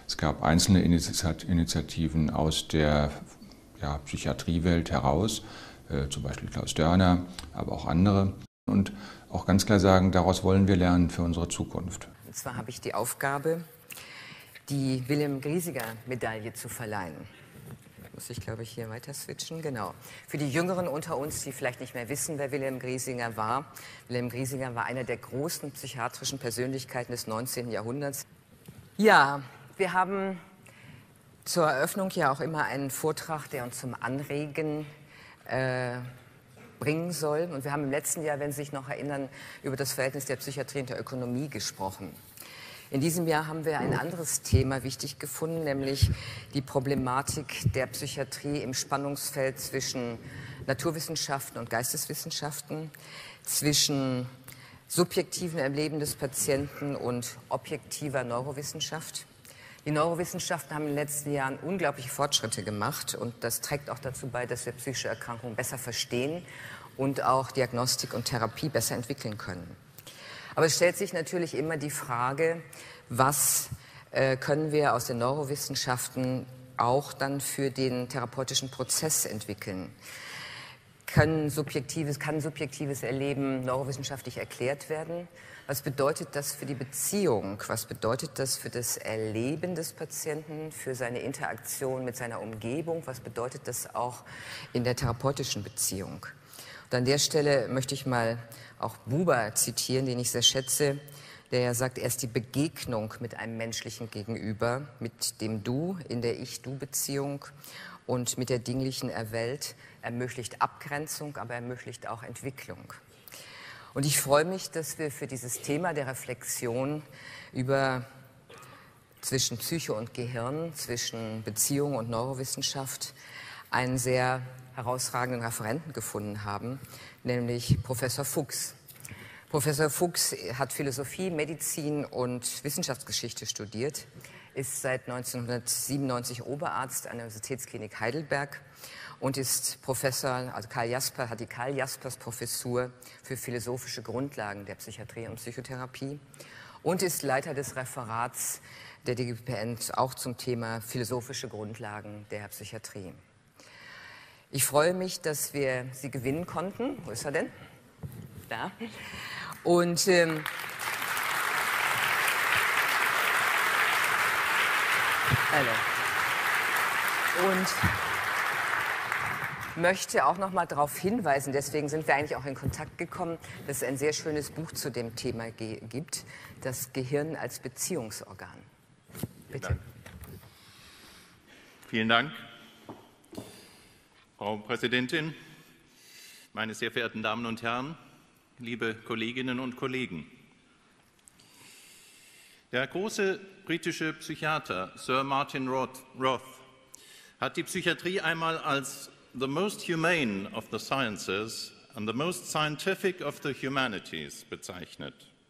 Es gab einzelne Initiativen aus der Psychiatriewelt heraus, zum Beispiel Klaus Dörner, aber auch andere. Und auch ganz klar sagen, daraus wollen wir lernen für unsere Zukunft. Und zwar habe ich die Aufgabe, die Wilhelm-Griesinger-Medaille zu verleihen. Muss ich, glaube ich, hier weiter switchen? Genau. Für die Jüngeren unter uns, die vielleicht nicht mehr wissen, wer Wilhelm Griesinger war. Wilhelm Griesinger war einer der großen psychiatrischen Persönlichkeiten des 19. Jahrhunderts. Ja, wir haben zur Eröffnung ja auch immer einen Vortrag, der uns zum Anregen bringen soll. Und wir haben im letzten Jahr, wenn Sie sich noch erinnern, über das Verhältnis der Psychiatrie und der Ökonomie gesprochen. In diesem Jahr haben wir ein anderes Thema wichtig gefunden, nämlich die Problematik der Psychiatrie im Spannungsfeld zwischen Naturwissenschaften und Geisteswissenschaften, zwischen subjektivem Erleben des Patienten und objektiver Neurowissenschaft. Die Neurowissenschaften haben in den letzten Jahren unglaubliche Fortschritte gemacht und das trägt auch dazu bei, dass wir psychische Erkrankungen besser verstehen und auch Diagnostik und Therapie besser entwickeln können. Aber es stellt sich natürlich immer die Frage, was können wir aus den Neurowissenschaften auch dann für den therapeutischen Prozess entwickeln? Kann subjektives Erleben neurowissenschaftlich erklärt werden? Was bedeutet das für die Beziehung? Was bedeutet das für das Erleben des Patienten, für seine Interaktion mit seiner Umgebung? Was bedeutet das auch in der therapeutischen Beziehung? Und an der Stelle möchte ich mal auch Buber zitieren, den ich sehr schätze, der ja sagt, erst die Begegnung mit einem menschlichen Gegenüber, mit dem Du in der Ich-Du-Beziehung und mit der dinglichen Welt ermöglicht Abgrenzung, aber ermöglicht auch Entwicklung. Und ich freue mich, dass wir für dieses Thema der Reflexion zwischen Psyche und Gehirn, zwischen Beziehung und Neurowissenschaft einen sehr herausragenden Referenten gefunden haben, nämlich Professor Fuchs. Professor Fuchs hat Philosophie, Medizin und Wissenschaftsgeschichte studiert, ist seit 1997 Oberarzt an der Universitätsklinik Heidelberg und ist Professor, also hat die Karl-Jaspers-Professur für philosophische Grundlagen der Psychiatrie und Psychotherapie und ist Leiter des Referats der DGPN auch zum Thema philosophische Grundlagen der Psychiatrie. Ich freue mich, dass wir Sie gewinnen konnten. Wo ist er denn? Da. Und möchte auch noch mal darauf hinweisen, deswegen sind wir eigentlich auch in Kontakt gekommen, dass es ein sehr schönes Buch zu dem Thema gibt, das Gehirn als Beziehungsorgan. Bitte. Vielen Dank. Frau Präsidentin, meine sehr verehrten Damen und Herren, liebe Kolleginnen und Kollegen! Der große britische Psychiater Sir Martin Roth hat die Psychiatrie einmal als the most humane of the sciences and the most scientific of the humanities bezeichnet.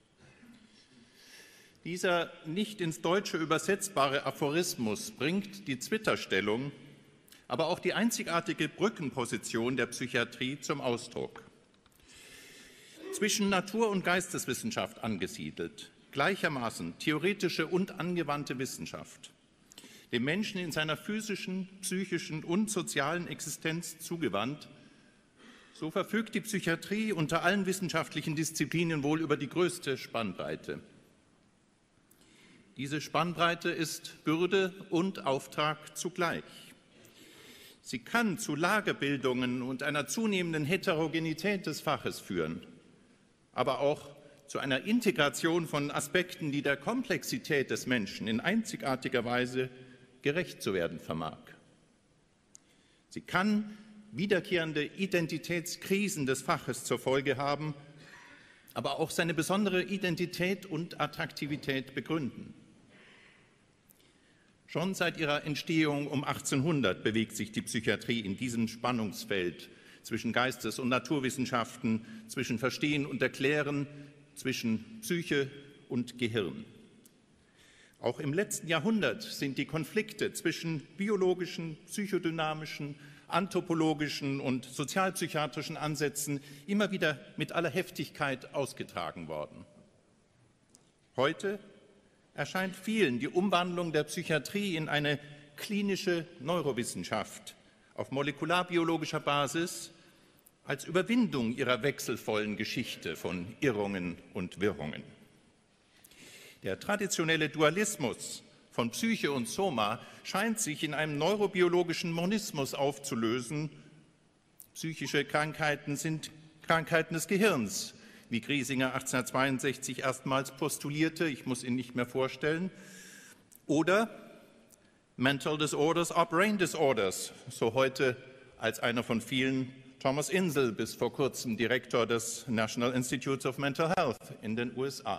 Dieser nicht ins Deutsche übersetzbare Aphorismus bringt die Zwitterstellung, aber auch die einzigartige Brückenposition der Psychiatrie zum Ausdruck. Zwischen Natur- und Geisteswissenschaft angesiedelt, gleichermaßen theoretische und angewandte Wissenschaft, dem Menschen in seiner physischen, psychischen und sozialen Existenz zugewandt, so verfügt die Psychiatrie unter allen wissenschaftlichen Disziplinen wohl über die größte Spannbreite. Diese Spannbreite ist Bürde und Auftrag zugleich. Sie kann zu Lagerbildungen und einer zunehmenden Heterogenität des Faches führen, aber auch zu einer Integration von Aspekten, die der Komplexität des Menschen in einzigartiger Weise gerecht zu werden vermag. Sie kann wiederkehrende Identitätskrisen des Faches zur Folge haben, aber auch seine besondere Identität und Attraktivität begründen. Schon seit ihrer Entstehung um 1800 bewegt sich die Psychiatrie in diesem Spannungsfeld zwischen Geistes- und Naturwissenschaften, zwischen Verstehen und Erklären, zwischen Psyche und Gehirn. Auch im letzten Jahrhundert sind die Konflikte zwischen biologischen, psychodynamischen, anthropologischen und sozialpsychiatrischen Ansätzen immer wieder mit aller Heftigkeit ausgetragen worden. Heute erscheint vielen die Umwandlung der Psychiatrie in eine klinische Neurowissenschaft auf molekularbiologischer Basis als Überwindung ihrer wechselvollen Geschichte von Irrungen und Wirrungen. Der traditionelle Dualismus von Psyche und Soma scheint sich in einem neurobiologischen Monismus aufzulösen. Psychische Krankheiten sind Krankheiten des Gehirns, wie Griesinger 1862 erstmals postulierte, ich muss ihn nicht mehr vorstellen, oder Mental Disorders are Brain Disorders, so heute als einer von vielen Thomas Insel, bis vor kurzem Direktor des National Institutes of Mental Health in den USA.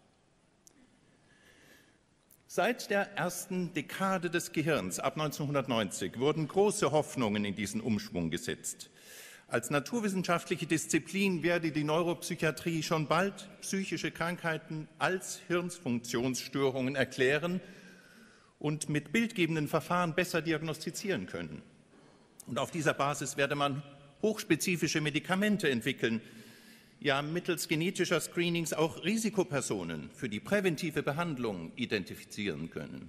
Seit der ersten Dekade des Gehirns ab 1990 wurden große Hoffnungen in diesen Umschwung gesetzt. Als naturwissenschaftliche Disziplin werde die Neuropsychiatrie schon bald psychische Krankheiten als Hirnfunktionsstörungen erklären und mit bildgebenden Verfahren besser diagnostizieren können. Und auf dieser Basis werde man hochspezifische Medikamente entwickeln, ja mittels genetischer Screenings auch Risikopersonen für die präventive Behandlung identifizieren können.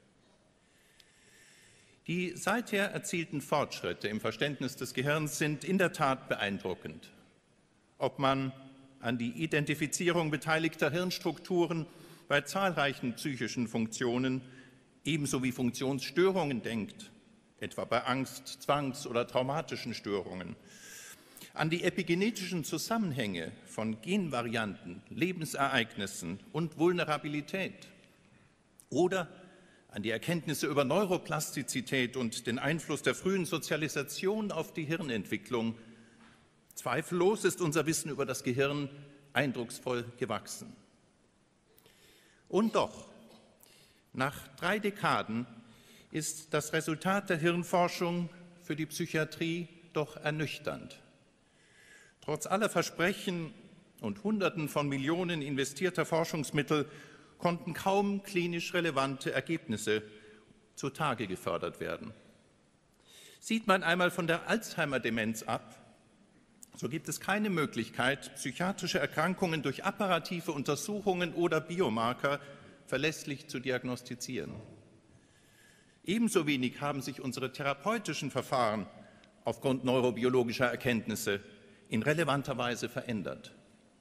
Die seither erzielten Fortschritte im Verständnis des Gehirns sind in der Tat beeindruckend. Ob man an die Identifizierung beteiligter Hirnstrukturen bei zahlreichen psychischen Funktionen ebenso wie Funktionsstörungen denkt, etwa bei Angst-, Zwangs- oder traumatischen Störungen, an die epigenetischen Zusammenhänge von Genvarianten, Lebensereignissen und Vulnerabilität oder an die Erkenntnisse über Neuroplastizität und den Einfluss der frühen Sozialisation auf die Hirnentwicklung. Zweifellos ist unser Wissen über das Gehirn eindrucksvoll gewachsen. Und doch, nach 3 Dekaden ist das Resultat der Hirnforschung für die Psychiatrie doch ernüchternd. Trotz aller Versprechen und Hunderten von Millionen investierter Forschungsmittel konnten kaum klinisch relevante Ergebnisse zutage gefördert werden. Sieht man einmal von der Alzheimer-Demenz ab, so gibt es keine Möglichkeit, psychiatrische Erkrankungen durch apparative Untersuchungen oder Biomarker verlässlich zu diagnostizieren. Ebenso wenig haben sich unsere therapeutischen Verfahren aufgrund neurobiologischer Erkenntnisse in relevanter Weise verändert.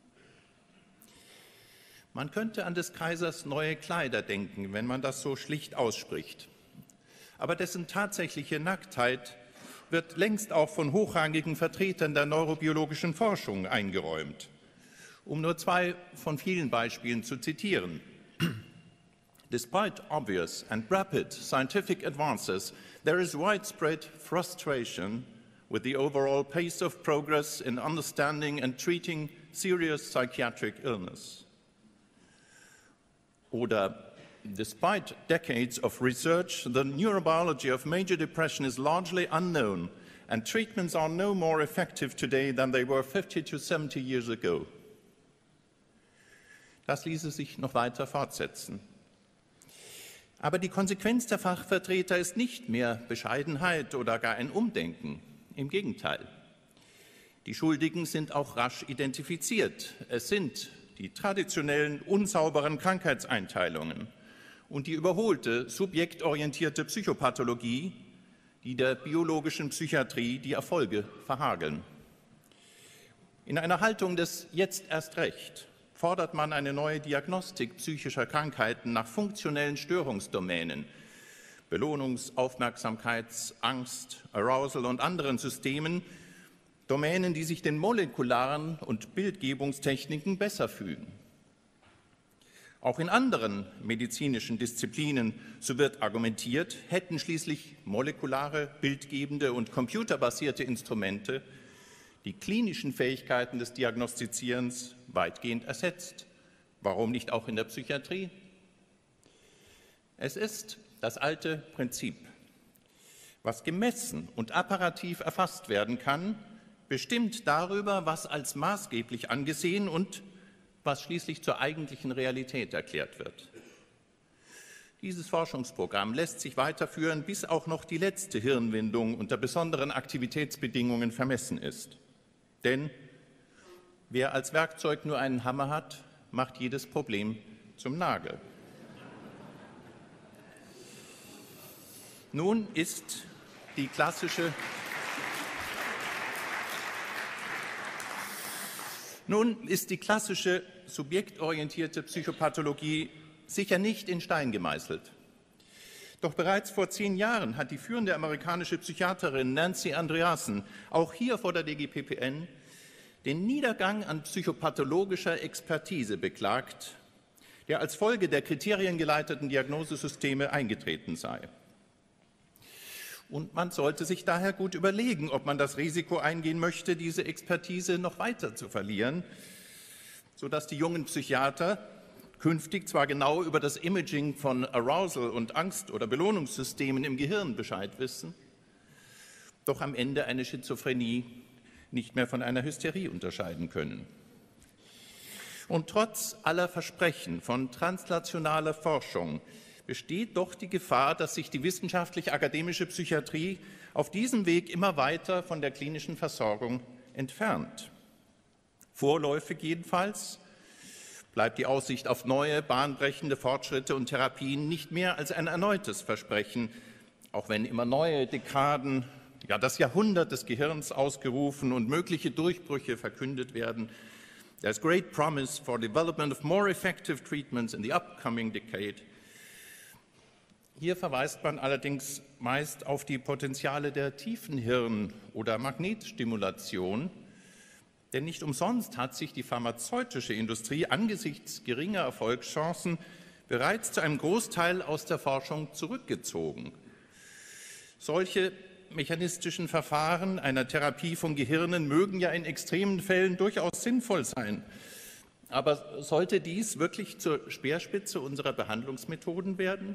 Man könnte an des Kaisers neue Kleider denken, wenn man das so schlicht ausspricht. Aber dessen tatsächliche Nacktheit wird längst auch von hochrangigen Vertretern der neurobiologischen Forschung eingeräumt. Um nur 2 von vielen Beispielen zu zitieren. Despite obvious and rapid scientific advances, there is widespread frustration with the overall pace of progress in understanding and treating serious psychiatric illness. Oder, despite decades of research, the neurobiology of major depression is largely unknown and treatments are no more effective today than they were 50 to 70 years ago. Das ließe sich noch weiter fortsetzen. Aber die Konsequenz der Fachvertreter ist nicht mehr Bescheidenheit oder gar ein Umdenken. Im Gegenteil. Die Schuldigen sind auch rasch identifiziert. Es sind die traditionellen, unsauberen Krankheitseinteilungen und die überholte, subjektorientierte Psychopathologie, die der biologischen Psychiatrie die Erfolge verhageln. In einer Haltung des Jetzt erst recht fordert man eine neue Diagnostik psychischer Krankheiten nach funktionellen Störungsdomänen, Belohnungs-, Aufmerksamkeits-, Angst-, Arousal und anderen Systemen, Domänen, die sich den molekularen und Bildgebungstechniken besser fügen. Auch in anderen medizinischen Disziplinen, so wird argumentiert, hätten schließlich molekulare, bildgebende und computerbasierte Instrumente die klinischen Fähigkeiten des Diagnostizierens weitgehend ersetzt. Warum nicht auch in der Psychiatrie? Es ist das alte Prinzip. Was gemessen und apparativ erfasst werden kann, bestimmt darüber, was als maßgeblich angesehen und was schließlich zur eigentlichen Realität erklärt wird. Dieses Forschungsprogramm lässt sich weiterführen, bis auch noch die letzte Hirnwindung unter besonderen Aktivitätsbedingungen vermessen ist. Denn wer als Werkzeug nur einen Hammer hat, macht jedes Problem zum Nagel. Nun ist die klassische subjektorientierte Psychopathologie sicher nicht in Stein gemeißelt. Doch bereits vor 10 Jahren hat die führende amerikanische Psychiaterin Nancy Andreasen auch hier vor der DGPPN den Niedergang an psychopathologischer Expertise beklagt, der als Folge der kriteriengeleiteten Diagnosesysteme eingetreten sei. Und man sollte sich daher gut überlegen, ob man das Risiko eingehen möchte, diese Expertise noch weiter zu verlieren, sodass die jungen Psychiater künftig zwar genau über das Imaging von Arousal- und Angst- oder Belohnungssystemen im Gehirn Bescheid wissen, doch am Ende eine Schizophrenie nicht mehr von einer Hysterie unterscheiden können. Und trotz aller Versprechen von translationaler Forschung besteht doch die Gefahr, dass sich die wissenschaftlich-akademische Psychiatrie auf diesem Weg immer weiter von der klinischen Versorgung entfernt. Vorläufig jedenfalls bleibt die Aussicht auf neue, bahnbrechende Fortschritte und Therapien nicht mehr als ein erneutes Versprechen, auch wenn immer neue Dekaden, ja das Jahrhundert des Gehirns ausgerufen und mögliche Durchbrüche verkündet werden. There's great promise for development of more effective treatments in the upcoming decade. Hier verweist man allerdings meist auf die Potenziale der Tiefenhirn- oder Magnetstimulation, denn nicht umsonst hat sich die pharmazeutische Industrie angesichts geringer Erfolgschancen bereits zu einem Großteil aus der Forschung zurückgezogen. Solche mechanistischen Verfahren einer Therapie von Gehirnen mögen ja in extremen Fällen durchaus sinnvoll sein. Aber sollte dies wirklich zur Speerspitze unserer Behandlungsmethoden werden?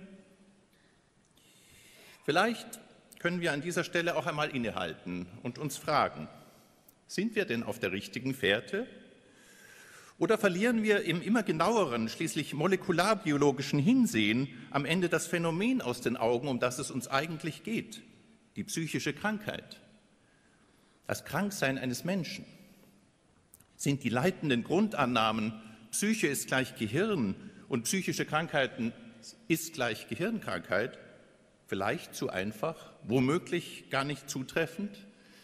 Vielleicht können wir an dieser Stelle auch einmal innehalten und uns fragen, sind wir denn auf der richtigen Fährte? Oder verlieren wir im immer genaueren, schließlich molekularbiologischen Hinsehen am Ende das Phänomen aus den Augen, um das es uns eigentlich geht, die psychische Krankheit, das Kranksein eines Menschen? Sind die leitenden Grundannahmen, Psyche ist gleich Gehirn und psychische Krankheiten ist gleich Gehirnkrankheit, vielleicht zu einfach, womöglich gar nicht zutreffend?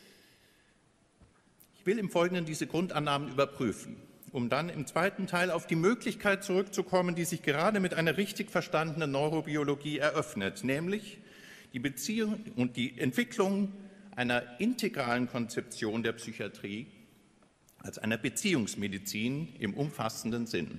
Ich will im Folgenden diese Grundannahmen überprüfen, um dann im zweiten Teil auf die Möglichkeit zurückzukommen, die sich gerade mit einer richtig verstandenen Neurobiologie eröffnet, nämlich die Beziehung und die Entwicklung einer integralen Konzeption der Psychiatrie als einer Beziehungsmedizin im umfassenden Sinn.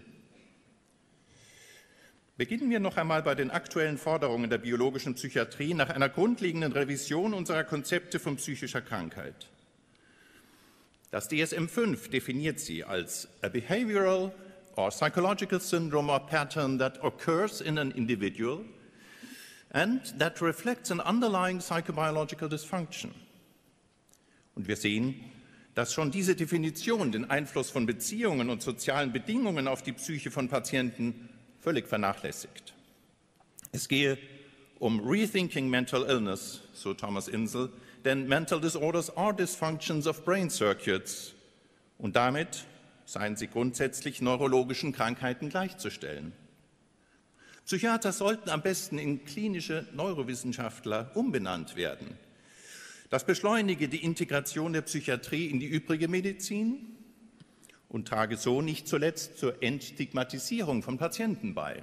Beginnen wir noch einmal bei den aktuellen Forderungen der biologischen Psychiatrie nach einer grundlegenden Revision unserer Konzepte von psychischer Krankheit. Das DSM-5 definiert sie als a behavioral or psychological syndrome or pattern that occurs in an individual and that reflects an underlying psychobiological dysfunction. Und wir sehen, dass schon diese Definition den Einfluss von Beziehungen und sozialen Bedingungen auf die Psyche von Patienten völlig vernachlässigt. Es gehe um Rethinking Mental Illness, so Thomas Insel, denn Mental Disorders are dysfunctions of brain circuits und damit seien sie grundsätzlich neurologischen Krankheiten gleichzustellen. Psychiater sollten am besten in klinische Neurowissenschaftler umbenannt werden. Das beschleunige die Integration der Psychiatrie in die übrige Medizin und trage so nicht zuletzt zur Entstigmatisierung von Patienten bei.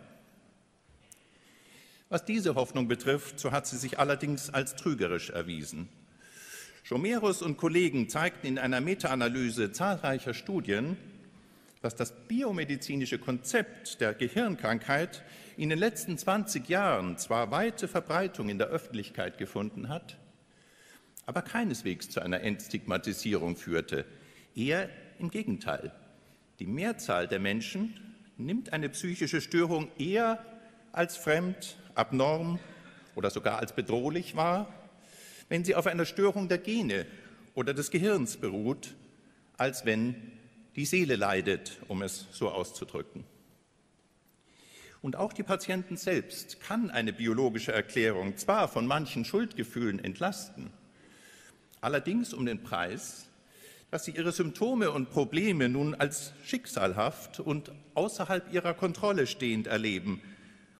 Was diese Hoffnung betrifft, so hat sie sich allerdings als trügerisch erwiesen. Schomerus und Kollegen zeigten in einer Meta-Analyse zahlreicher Studien, dass das biomedizinische Konzept der Gehirnkrankheit in den letzten 20 Jahren zwar weite Verbreitung in der Öffentlichkeit gefunden hat, aber keineswegs zu einer Entstigmatisierung führte. Eher im Gegenteil. Die Mehrzahl der Menschen nimmt eine psychische Störung eher als fremd, abnorm oder sogar als bedrohlich wahr, wenn sie auf einer Störung der Gene oder des Gehirns beruht, als wenn die Seele leidet, um es so auszudrücken. Und auch die Patienten selbst kann eine biologische Erklärung zwar von manchen Schuldgefühlen entlasten, allerdings um den Preis, dass sie ihre Symptome und Probleme nun als schicksalhaft und außerhalb ihrer Kontrolle stehend erleben,